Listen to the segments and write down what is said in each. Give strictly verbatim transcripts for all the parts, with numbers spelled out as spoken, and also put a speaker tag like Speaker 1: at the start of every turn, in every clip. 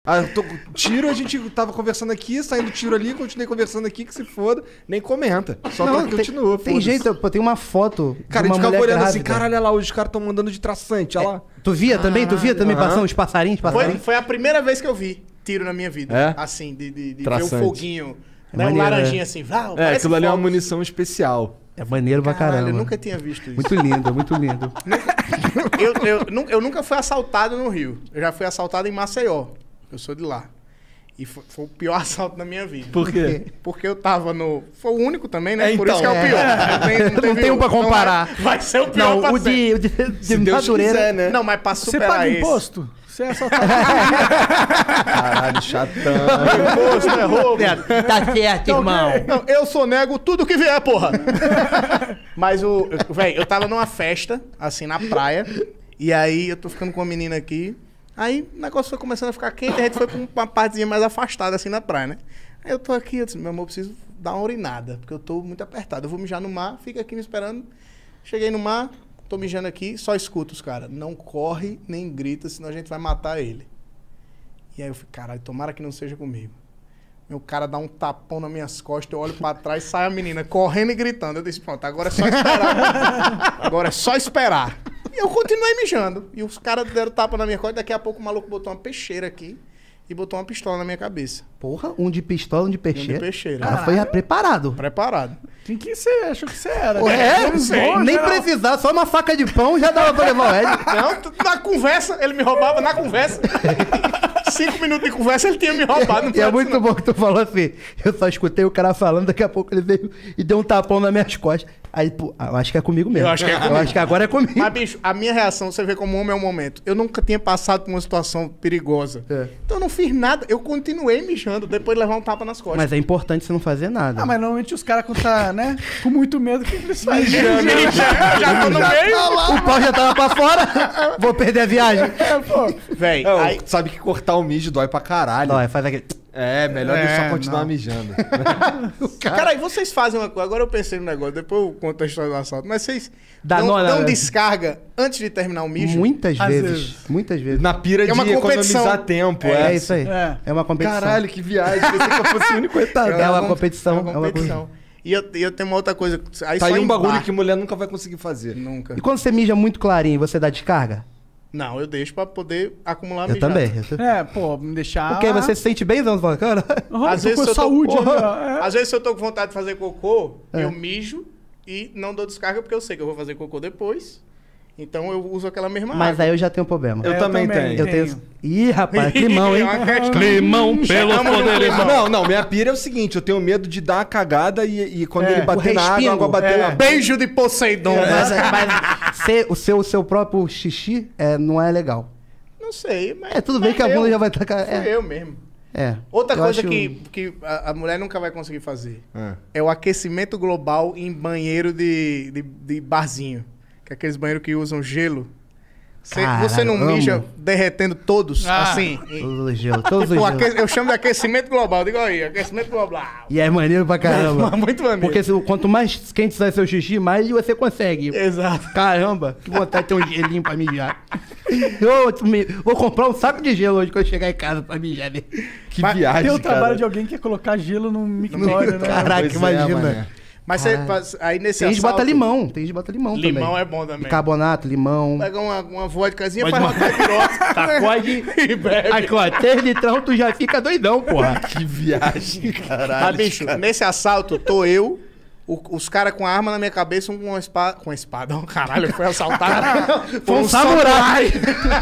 Speaker 1: Ah, tô, tiro, a gente tava conversando aqui, saindo tiro ali, continuei conversando aqui, que se foda, nem comenta. Só
Speaker 2: Não,
Speaker 1: que continua.
Speaker 2: Tem, tem jeito, pô, tem uma foto.
Speaker 1: Cara,
Speaker 2: de
Speaker 1: a
Speaker 2: uma
Speaker 1: gente ficava
Speaker 2: mulher
Speaker 1: olhando
Speaker 2: grávida.
Speaker 1: assim, caralho, olha lá, os caras tão mandando de traçante, olha lá.
Speaker 2: Tu via também? Tu via também
Speaker 1: Aham.
Speaker 2: passando os passarinhos?
Speaker 3: Foi,
Speaker 2: passarinhos?
Speaker 3: foi a primeira vez que eu vi tiro na minha vida.
Speaker 1: É?
Speaker 3: Assim, de, de, de ver o
Speaker 1: Traçante.
Speaker 3: foguinho.
Speaker 2: É
Speaker 3: Né, um
Speaker 2: maneiro,
Speaker 3: laranjinha
Speaker 2: é.
Speaker 3: assim. Vrau,
Speaker 1: É,
Speaker 3: parece
Speaker 1: aquilo ali é uma
Speaker 3: fogo.
Speaker 1: munição especial.
Speaker 2: É maneiro pra
Speaker 3: Caralho,
Speaker 2: caramba.
Speaker 3: eu nunca tinha visto isso.
Speaker 2: Muito lindo, muito lindo.
Speaker 3: eu, eu, nu- eu nunca fui assaltado no Rio. Eu já fui assaltado em Maceió. Eu sou de lá. E foi, foi o pior assalto da minha vida.
Speaker 1: Por quê?
Speaker 3: Porque eu tava no... Foi o único também, né?
Speaker 1: É,
Speaker 3: Por isso que é o
Speaker 2: então,
Speaker 3: pior.
Speaker 2: é.
Speaker 3: Não tem,
Speaker 2: Não
Speaker 3: teve
Speaker 2: tem um pra
Speaker 3: outro.
Speaker 2: comparar.
Speaker 3: Então vai, vai ser o pior
Speaker 2: Não,
Speaker 3: pra
Speaker 2: o
Speaker 3: sempre.
Speaker 2: de, o de, de
Speaker 1: Se Deus
Speaker 2: Madureira.
Speaker 1: quiser, né?
Speaker 3: Não, mas pra
Speaker 4: Você
Speaker 3: superar
Speaker 4: paga
Speaker 3: esse...
Speaker 4: imposto? Você é assaltado.
Speaker 1: Caralho, chatão.
Speaker 3: Imposto é roubo.
Speaker 2: Tá certo, irmão.
Speaker 3: Não, eu sou nego tudo que vier, porra. Mas o... Véi, eu tava numa festa, assim, na praia. E aí eu tô ficando com uma menina aqui. Aí o negócio foi começando a ficar quente. A gente foi pra uma partezinha mais afastada, assim, na praia, né? Aí eu tô aqui, eu disse, meu amor, eu preciso dar uma urinada. Porque eu tô muito apertado. Eu vou mijar no mar, fica aqui me esperando. Cheguei no mar, tô mijando aqui, só escuto os caras. Não corre nem grita, senão a gente vai matar ele. E aí eu falei, caralho, tomara que não seja comigo. Meu cara dá um tapão nas minhas costas, eu olho pra trás, sai a menina correndo e gritando. Eu disse, pronto, agora é só esperar. Agora é só esperar. E eu continuei mijando. E os caras deram tapa na minha costa, daqui a pouco o maluco botou uma peixeira aqui e botou uma pistola na minha cabeça.
Speaker 2: Porra, um de pistola, um de
Speaker 3: Um
Speaker 2: peixeira.
Speaker 3: de peixeira.
Speaker 2: Cara, foi preparado.
Speaker 3: Preparado.
Speaker 4: Quem que você achou que você era?
Speaker 2: É,
Speaker 4: Não sei.
Speaker 2: nem
Speaker 4: Geral.
Speaker 2: precisar, só uma faca de pão já dava pra levar o Ed.
Speaker 3: Não, t- na conversa, ele me roubava na conversa. Cinco minutos de conversa, ele tinha me roubado. Não
Speaker 2: E é
Speaker 3: foi
Speaker 2: muito
Speaker 3: assim,
Speaker 2: bom que tu falou assim. Eu só escutei o cara falando, daqui a pouco ele veio e deu um tapão nas minhas costas. Aí, pô, eu acho que é comigo mesmo.
Speaker 3: Eu acho que é
Speaker 2: Eu
Speaker 3: comigo.
Speaker 2: acho que agora é comigo.
Speaker 3: Mas, bicho, a minha reação, você vê como homem é um momento. Eu nunca tinha passado por uma situação perigosa.
Speaker 2: É.
Speaker 3: Então eu não fiz nada. Eu continuei mijando depois de levar um tapa nas costas.
Speaker 2: Mas é importante você não fazer nada.
Speaker 4: Ah, mas normalmente os caras quando tá, né, com muito medo, o que eles fazem?
Speaker 3: já tô no meio.
Speaker 2: O pau já tava pra fora, vou perder a viagem.
Speaker 4: É, pô.
Speaker 3: Véi,
Speaker 1: É,
Speaker 3: aí...
Speaker 1: sabe que cortar o mijo dói pra caralho.
Speaker 2: Não, faz aquele...
Speaker 1: É, melhor
Speaker 3: É,
Speaker 1: deixar continuar
Speaker 3: não.
Speaker 1: mijando.
Speaker 3: Cara, aí vocês fazem uma coisa. Agora eu pensei no negócio, depois eu conto a história do assalto. Mas vocês
Speaker 2: Dá
Speaker 3: dão,
Speaker 2: nó na-
Speaker 3: dão descarga antes de terminar o mijo?
Speaker 2: Muitas
Speaker 4: Às
Speaker 2: vezes,
Speaker 4: vezes.
Speaker 2: muitas vezes.
Speaker 1: Na pira
Speaker 3: É uma
Speaker 1: de
Speaker 3: competição.
Speaker 1: economizar tempo,
Speaker 2: É,
Speaker 1: é.
Speaker 2: isso aí.
Speaker 4: É.
Speaker 2: É uma competição.
Speaker 1: Caralho, que viagem. Pensei que eu fosse o único coitado.
Speaker 2: É uma
Speaker 3: com-
Speaker 2: competição,
Speaker 3: É uma
Speaker 2: é uma
Speaker 3: competição. E eu, e eu tenho uma outra coisa. Aí
Speaker 1: Tá
Speaker 3: só
Speaker 1: aí um
Speaker 3: em
Speaker 1: bagulho
Speaker 3: bar.
Speaker 1: que mulher nunca vai conseguir fazer.
Speaker 3: Nunca.
Speaker 2: E quando você mija muito clarinho, você dá descarga?
Speaker 3: Não, eu deixo pra poder acumular
Speaker 2: Eu
Speaker 3: mijado.
Speaker 2: também. Eu tô-
Speaker 4: É, pô, me deixar...
Speaker 2: Porque você se sente bem, não? Fala, cara,
Speaker 4: Ah,
Speaker 3: Às
Speaker 4: tô
Speaker 3: vezes
Speaker 4: com
Speaker 3: eu tô-
Speaker 4: saúde.
Speaker 3: Porra.
Speaker 4: ali, ó. É.
Speaker 3: Às vezes, se eu tô com vontade de fazer cocô,
Speaker 2: É.
Speaker 3: eu mijo e não dou descarga porque eu sei que eu vou fazer cocô depois. Então eu uso aquela mesma
Speaker 2: mas
Speaker 3: água.
Speaker 2: aí eu já tenho um problema.
Speaker 1: Eu
Speaker 4: É,
Speaker 1: também tenho.
Speaker 2: Eu tenho... Ih, rapaz, climão, hein?
Speaker 3: É uma questão.
Speaker 5: Climão pelos
Speaker 3: Chegamos no
Speaker 5: poderes.
Speaker 3: climão.
Speaker 1: Não, não, minha pira é o seguinte, eu tenho medo de dar uma cagada e, e quando
Speaker 4: É,
Speaker 1: ele bater
Speaker 2: o
Speaker 1: na água, a
Speaker 2: respingo.
Speaker 1: água bater
Speaker 4: É.
Speaker 1: na...
Speaker 3: Beijo de Poseidon.
Speaker 2: Mas, mas ser- o seu, o seu próprio xixi é, não é legal.
Speaker 3: Não sei, mas...
Speaker 2: É, tudo bem
Speaker 3: mas
Speaker 2: que a bunda
Speaker 3: eu-
Speaker 2: já vai estar...
Speaker 3: Fui
Speaker 2: É,
Speaker 3: eu mesmo.
Speaker 2: é.
Speaker 3: Outra
Speaker 2: Eu
Speaker 3: coisa
Speaker 2: acho-
Speaker 3: que, que a, a mulher nunca vai conseguir fazer
Speaker 1: Ah.
Speaker 3: é o aquecimento global em banheiro de, de, de barzinho. Que é aqueles banheiros que usam gelo. Cê-
Speaker 2: Caralho,
Speaker 3: você não
Speaker 2: amo.
Speaker 3: mija derretendo todos,
Speaker 4: Ah.
Speaker 3: assim? em-
Speaker 2: Todos os gelos, todos
Speaker 3: Tipo,
Speaker 2: os
Speaker 3: aque-
Speaker 2: gelos.
Speaker 3: eu chamo de aquecimento global. Digo aí, aquecimento global.
Speaker 2: E é maneiro pra caramba.
Speaker 3: Muito maneiro.
Speaker 2: Porque se, quanto mais quente sai seu xixi, mais você consegue.
Speaker 3: Exato.
Speaker 2: Caramba, que vontade de ter um gelinho pra mijar. Eu, me- vou comprar um saco de gelo hoje quando eu chegar em casa pra mijar. Né?
Speaker 1: Que
Speaker 3: Mas
Speaker 1: viagem,
Speaker 4: Tem o trabalho
Speaker 1: cara.
Speaker 4: de alguém que é colocar gelo no mictório, né?
Speaker 2: Caraca,
Speaker 1: Pois é,
Speaker 2: imagina.
Speaker 1: mané.
Speaker 3: Mas você,
Speaker 2: Caralho.
Speaker 3: faz- aí nesse
Speaker 2: Tem gente que bota
Speaker 3: assalto,
Speaker 2: limão, tem gente que bota limão, também.
Speaker 3: Limão é bom também.
Speaker 2: Bicarbonato, limão.
Speaker 3: Pega uma, uma vodkazinha,
Speaker 5: Mas
Speaker 3: faz
Speaker 5: uma-
Speaker 3: uma caipirosca.
Speaker 2: Sacode.
Speaker 3: E bebe.
Speaker 2: Aqui, ó, três litrão, tu já fica doidão, porra.
Speaker 1: Que viagem, caralho.
Speaker 3: Mas, bicho, nesse assalto, tô eu, o- os caras com a arma na minha cabeça, um com uma espada. Com uma espada, oh, caralho, foi assaltado.
Speaker 2: Foi um samurai.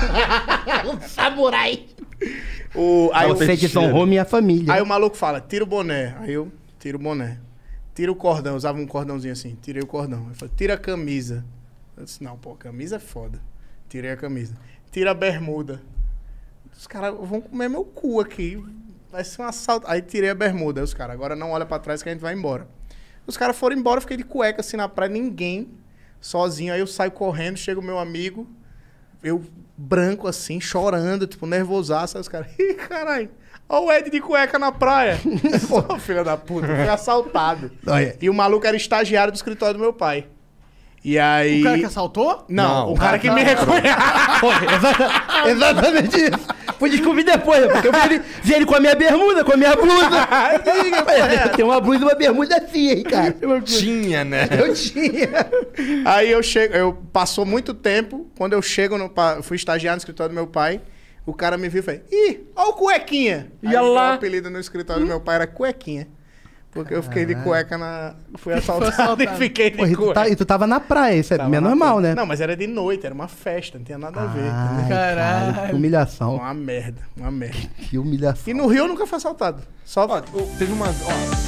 Speaker 2: um samurai.
Speaker 3: O, aí,
Speaker 2: Você
Speaker 3: o,
Speaker 2: que desonrou minha família.
Speaker 3: aí o maluco fala, tira o boné. Aí eu tiro o boné. Tira o cordão, eu usava um cordãozinho assim. Tirei o cordão. Ele falou, tira a camisa. Eu disse, não, pô, camisa é foda. Tirei a camisa. Tira a bermuda. Os caras vão comer meu cu aqui. Vai ser um assalto. Aí tirei a bermuda. Aí os caras, agora não olha pra trás que a gente vai embora. Os caras foram embora, eu fiquei de cueca assim na praia, ninguém, sozinho. Aí eu saio correndo, chega o meu amigo, eu branco assim, chorando, tipo, nervosaço. Aí os caras, ih, caralho, olha o Ed de cueca na praia. Ô, filha da puta, foi assaltado.
Speaker 2: Olha.
Speaker 3: E o maluco era estagiário do escritório do meu pai. E aí...
Speaker 4: O cara que assaltou?
Speaker 3: Não,
Speaker 1: Não.
Speaker 3: o cara que me reconhece.
Speaker 2: Exatamente isso. Fui descobrir depois, né? Porque eu vi ele, vi ele com a minha bermuda, com a minha blusa. Eu tenho uma blusa e uma bermuda assim, hein, cara.
Speaker 1: Tinha, né?
Speaker 2: Eu tinha.
Speaker 3: Aí eu chego, eu passou muito tempo, quando eu chego no, pa- fui estagiar no escritório do meu pai, o cara me viu e falou, ih, ó o Cuequinha.
Speaker 1: Ia
Speaker 3: Aí
Speaker 1: lá.
Speaker 3: O apelido no escritório do meu pai era Cuequinha. Porque eu fiquei de cueca na... Fui assaltado,
Speaker 4: assaltado.
Speaker 3: e fiquei de
Speaker 2: Pô, e, tu
Speaker 3: cueca.
Speaker 2: tá- e tu tava na praia, isso é
Speaker 3: Tava
Speaker 2: meio
Speaker 3: na
Speaker 2: normal,
Speaker 3: frente.
Speaker 2: né?
Speaker 3: Não, mas era de noite, era uma festa, não tinha nada a ver.
Speaker 2: Ai,
Speaker 3: entendeu?
Speaker 2: cara,
Speaker 4: Caralho.
Speaker 2: que humilhação.
Speaker 3: Uma merda, uma merda.
Speaker 2: Que humilhação.
Speaker 3: E no Rio eu nunca fui assaltado. Só
Speaker 1: Ó, teve uma. Ó,